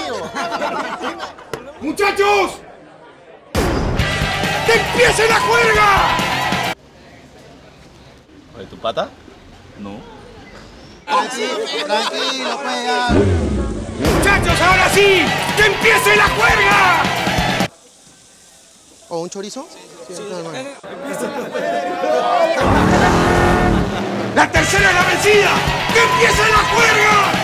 amigo. ¡Muchachos! ¡Que empiece la juerga! ¿De tu pata? No. Tranquilo, pues ya. ¡Muchachos, ahora sí! ¡Que empiece la juerga! ¿O un chorizo? Sí. No. ¡La tercera es la vencida! ¡Que empiece la juerga!